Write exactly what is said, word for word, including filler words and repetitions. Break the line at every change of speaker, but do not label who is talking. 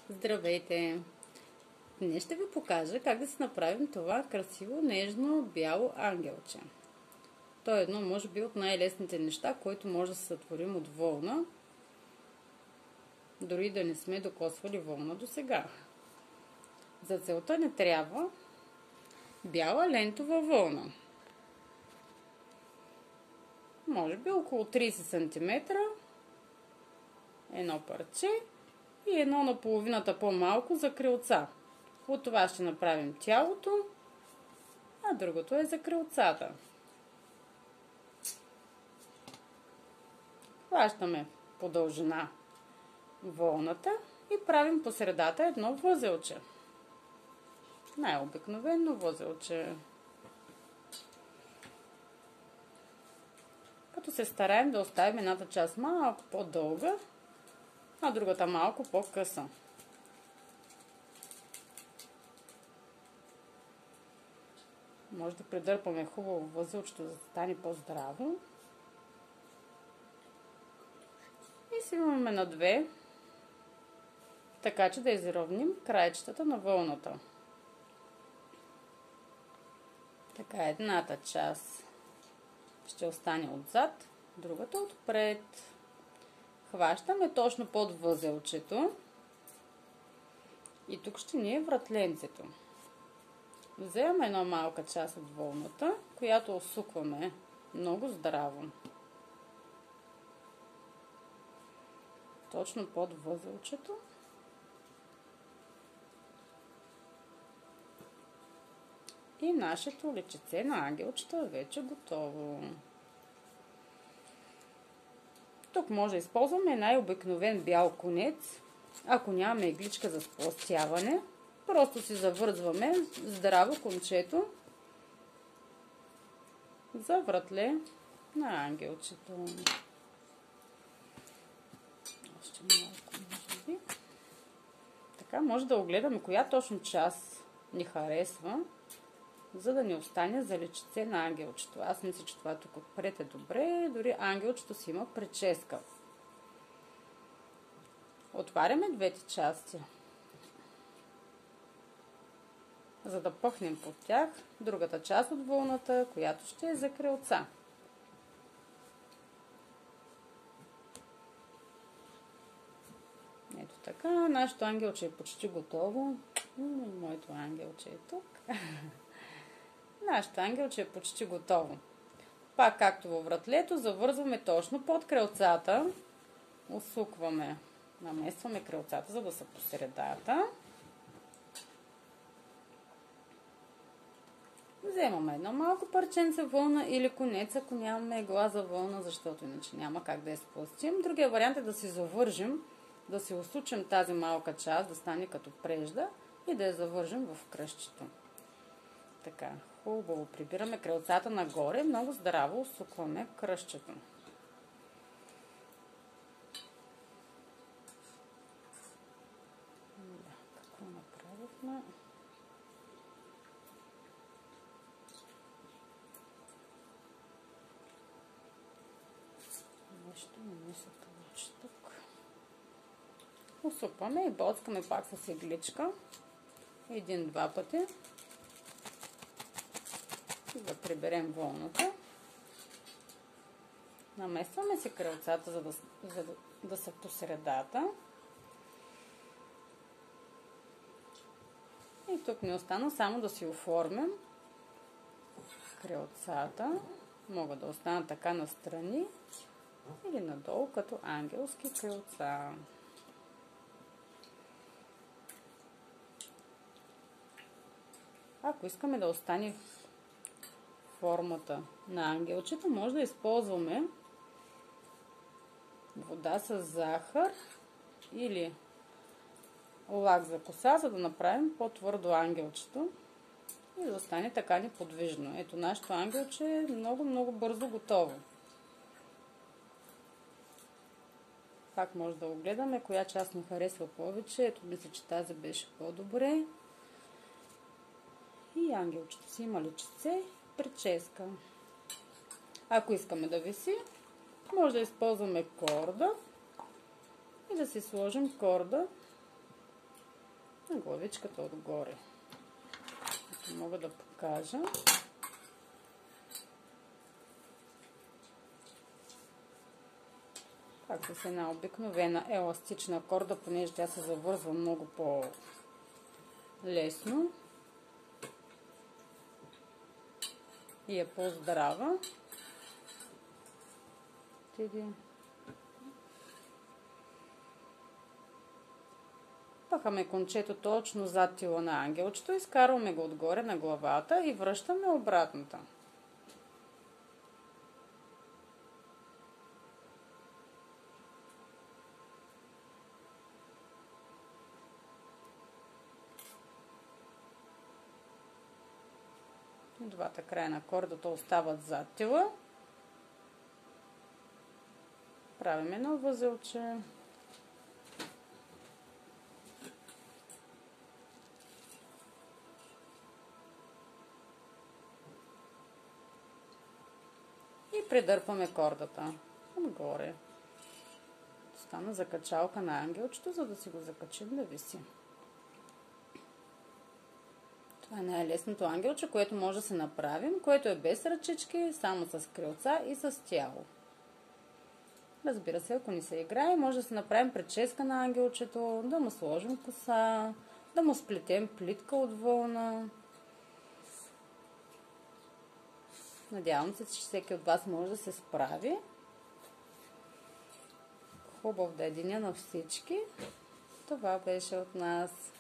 Здравейте! Днес ще ви покажа как да си направим това красиво, нежно, бяло ангелче. То е едно, може би, от най-лесните неща, които може да се сътворим от вълна, дори да не сме докосвали вълна до сега. За целта ни трябва бяла лентова вълна. Може би около трийсет сантиметра, едно парче и едно на половината по-малко за крилца. От това ще направим тялото, а другото е за крилцата. Хващаме по дължина вълната и правим по средата едно възелче. Най-обикновено възелче. Като се стараем да оставим едната част малко по-дълга, а другата малко по-къса. Може да придърпаме хубаво възелчето, за да стане по-здраво. И свиваме на две, така че да изравним краечетата на вълната. Така, едната част ще остане отзад, другата отпред. Хващаме точно под възелчето и тук ще ни е вратленцето. Вземаме една малка част от вълната, която усукваме много здраво. Точно под възелчето. И нашето личице на ангелчето е вече готово. Тук може да използваме най-обикновен бял конец. Ако нямаме игличка за сплъстяване, просто си завързваме здраво кончето за вратле на ангелчето. Още малко, може би. Така, може да огледаме коя точно част ни харесва, за да ни остане за личице на ангелчето. Аз мисля, че това тук отпред е добре, дори ангелчето си има прическа. Отваряме двете части, за да пъхнем под тях другата част от вълната, която ще е за крилца. Ето така, нашето ангелче е почти готово. Моето ангелче е тук. Нашето ангелче е почти готово. Пак както във вратлето, завързваме точно под крилцата. Усукваме, наместваме крилцата, за да са по средата. Вземаме едно малко парченце вълна или конец, ако нямаме игла за вълна, защото иначе няма как да я сплъстим. Другия вариант е да си завържим, да си усучим тази малка част, да стане като прежда и да я завържим в кръстчето. Така, хубаво прибираме крилцата нагоре, много здраво усукваме кръстчето. Да, какво направихме? Нещо не се получи тук. Усукваме и боцкаме пак с игличка. Един-два пъти. Да приберем вълната. Наместваме си крилцата, за да, за да, да са по средата. И тук ни остана само да си оформим крилцата. Могат да останат така настрани или надолу като ангелски крилца. Ако искаме да остане формата на ангелчето, може да използваме вода с захар или лак за коса, за да направим по-твърдо ангелчето и да остане така неподвижно. Ето, нашето ангелче е много-много бързо готово. Пак може да огледаме коя част ни харесва повече. Ето, мисля, че тази беше по-добре. И ангелчето си има личице, прическа. Ако искаме да виси, може да използваме корда и да си сложим корда на главичката отгоре. Ако мога да покажа. Пак с една обикновена еластична корда, понеже тя се завързва много по-лесно и е по-здрава. Пъхаме кончето точно зад тила на ангелчето, изкарваме го отгоре на главата и връщаме обратната. Двата края на кордата остават зад тила. Правим едно възелче. И придърпаме кордата отгоре. Стана закачалка на ангелчето, за да си го закачим да виси. Това е най-лесното ангелче, което може да се направим, което е без ръчички, само с крилца и с тяло. Разбира се, ако ни се играе, може да се направим прическа на ангелчето, да му сложим коса, да му сплетем плитка от вълна. Надявам се, че всеки от вас може да се справи. Хубав да е деня на всички. Това беше от нас.